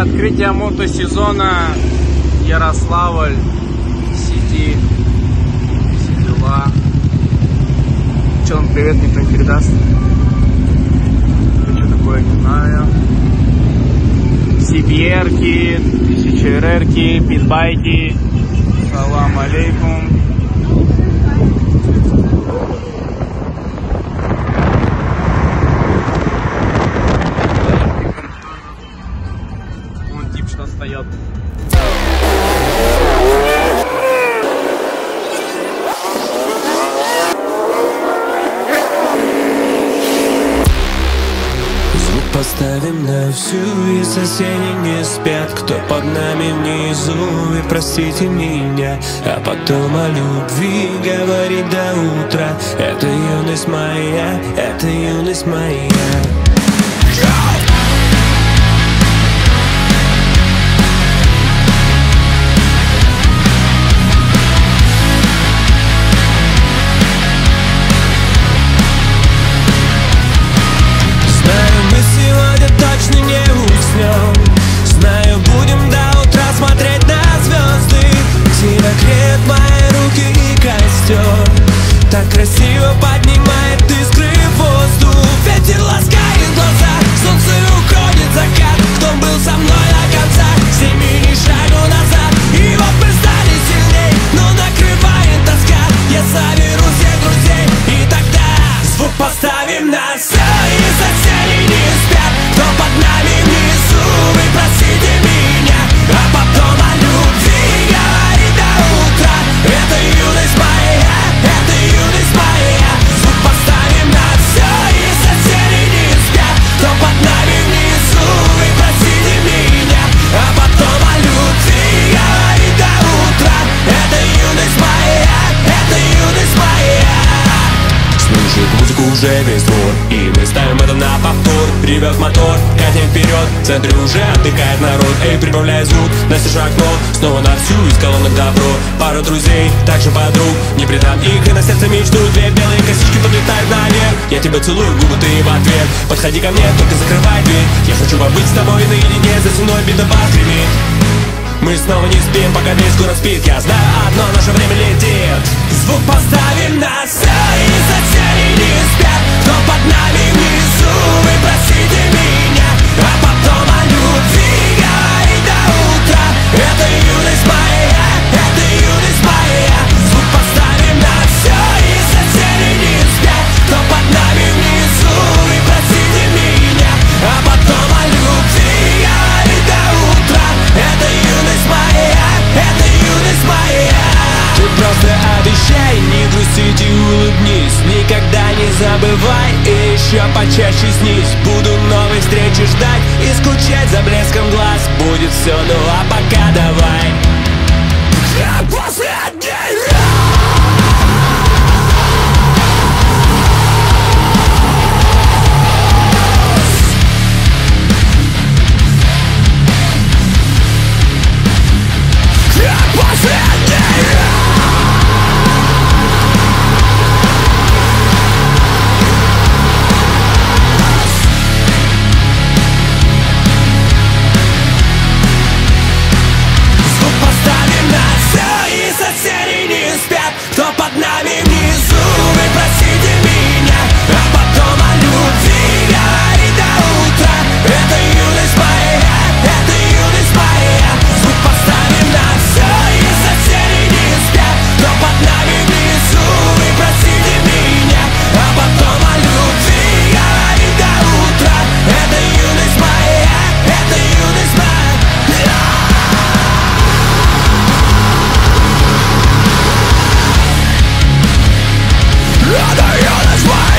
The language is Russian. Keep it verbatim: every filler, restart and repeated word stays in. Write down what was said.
открытие мотосезона Ярославль, Сити, все дела. Че, он привет никто не передаст? Что такое, не знаю. си би эр-ки, тысяча эр эр-ки, питбайки. Салам алейкум. Вон тип что встает. Поставим на всю, и соседи не спят. Кто под нами внизу, и простите меня. А потом о любви говорить до утра. Это юность моя, это юность моя. Знаю, будем до утра смотреть на звезды. Тебя греют мои руки и костер. Так красиво поднимает искры в воздух. Ветер ласкает глаза, солнце уходит закат. Кто был со мной до конца, с ними ни шагу назад. И вот мы стали сильней, но накрывает тоска. Я соберу всех друзей, и тогда звук поставим на все. И соседи не спят, кто под нами внизу. Вы простите меня, а потом о любви говорить до утра. Это юность моя, это юность моя. Звук поставим на все, и соседи не спят, кто под нами внизу. Вы простите меня, а потом о любви говорить до утра. Это юность моя, это юность моя. Слушает музыку уже весь двор, и мы ставим это на повтор. Ревет мотор, катим вперед, в центре уже отдыхает народ. Эй, прибавляй звук, настежь окно, снова на всю из колонок добро. Пару друзей, также подруг, не предам их, и на сердце мечту. Две белые косички подлетают наверх. Я тебя целую, губы ты в ответ. Подходи ко мне, только закрывай дверь. Я хочу побыть с тобой наедине, за стеной битва гремит. Мы снова не спим, пока весь город спит. Я знаю одно, наше время летит. Звук поставим на все, и соседи не спят, кто под нами внизу. Вы простите меня, а потом о любви говорить до утра. Это юность моя, это юность моя. Звук поставим на все, и соседи не спят, кто под нами внизу. Вы простите меня, а потом о любви говорить до утра. Это юность моя, это юность моя. Ты просто обещай не грустить и улыбнись. Никогда не забывай и еще почаще снись. Буду новой встречи ждать и скучать за блеском глаз. Будет все, ну а пока давай. Последний Other units,